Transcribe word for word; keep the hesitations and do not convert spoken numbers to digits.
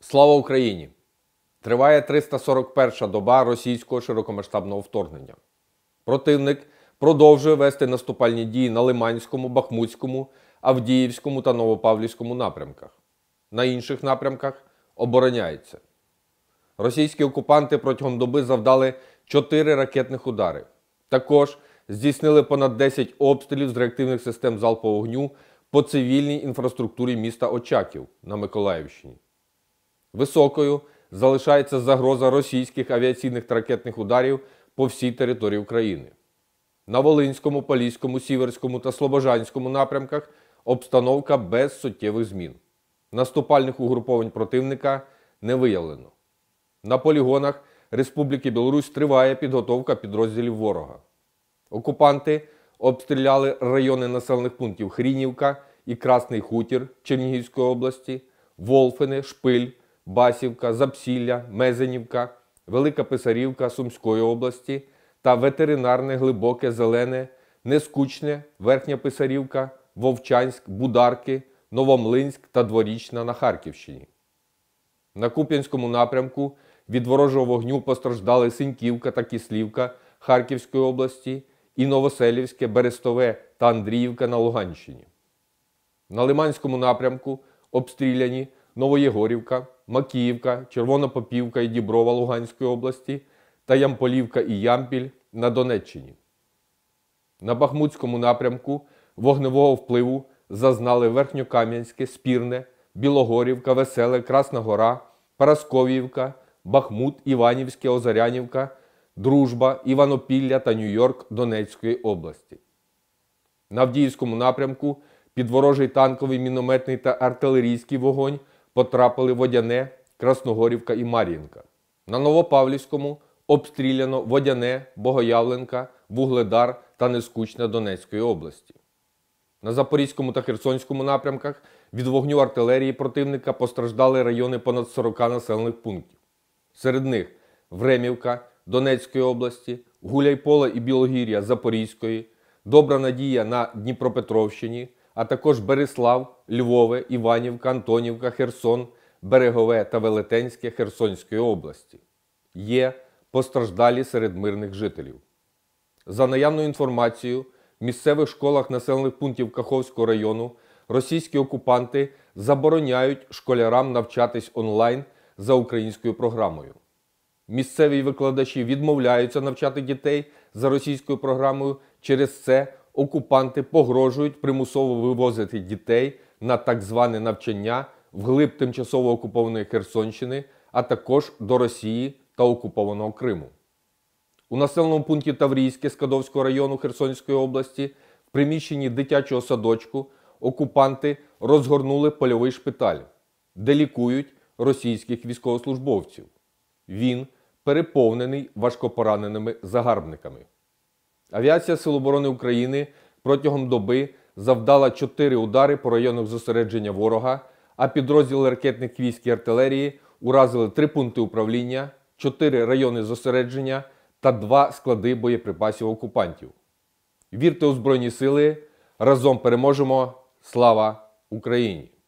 Слава Україні! Триває триста сорок перша доба російського широкомасштабного вторгнення. Противник продовжує вести наступальні дії на Лиманському, Бахмутському, Авдіївському та Новопавлівському напрямках. На інших напрямках обороняється. Російські окупанти протягом доби завдали чотири ракетних удари. Також здійснили понад десять обстрілів з реактивних систем залпового вогню по цивільній інфраструктурі міста Очаків на Миколаївщині. Високою залишається загроза російських авіаційних та ракетних ударів по всій території України. На Волинському, Поліському, Сіверському та Слобожанському напрямках обстановка без суттєвих змін. Наступальних угруповань противника не виявлено. На полігонах Республіки Білорусь триває підготовка підрозділів ворога. Окупанти обстріляли райони населених пунктів Хрінівка і Красний Хутір Чернігівської області, Волфини, Шпиль, Басівка, Запсілля, Мезенівка, Велика Писарівка Сумської області та ветеринарне, Глибоке, Зелене, Нескучне, Верхня Писарівка, Вовчанськ, Бударки, Новомлинськ та Дворічна на Харківщині. На Куп'янському напрямку від ворожого вогню постраждали Синьківка та Кислівка Харківської області і Новоселівське, Берестове та Андріївка на Луганщині. На Лиманському напрямку обстріляні Новоєгорівка, Макіївка, Червонопопівка і Діброва Луганської області та Ямполівка і Ямпіль на Донеччині. На Бахмутському напрямку вогневого впливу зазнали Верхньокам'янське, Спірне, Білогорівка, Веселе, Красна Гора, Парасковіївка, Бахмут, Іванівське, Озарянівка, Дружба, Іванопілля та Нью-Йорк Донецької області. На Авдіївському напрямку під ворожий танковий, мінометний та артилерійський вогонь потрапили Водяне, Красногорівка і Мар'їнка. На Новопавлівському обстріляно Водяне, Богоявленка, Вугледар та Нескучне Донецької області. На Запорізькому та Херсонському напрямках від вогню артилерії противника постраждали райони понад сорока населених пунктів. Серед них Времівка Донецької області, Гуляйполе і Білогір'я Запорізької, Добра Надія на Дніпропетровщині, а також Берислав, Львове, Іванівка, Антонівка, Херсон, Берегове та Велетенське Херсонської області. Є постраждалі серед мирних жителів. За наявною інформацією, в місцевих школах населених пунктів Каховського району російські окупанти забороняють школярам навчатись онлайн за українською програмою. Місцеві викладачі відмовляються навчати дітей за російською програмою, через це окупанти погрожують примусово вивозити дітей на так зване навчання вглиб тимчасово окупованої Херсонщини, а також до Росії та окупованого Криму. У населеному пункті Таврійське Скадовського району Херсонської області в приміщенні дитячого садочку окупанти розгорнули польовий шпиталь, де лікують російських військовослужбовців. Він переповнений важкопораненими загарбниками. Авіація Сил оборони України протягом доби завдала чотири удари по районах зосередження ворога, а підрозділи ракетних військ і артилерії уразили три пункти управління, чотири райони зосередження та два склади боєприпасів окупантів. Вірте у Збройні Сили! Разом переможемо! Слава Україні!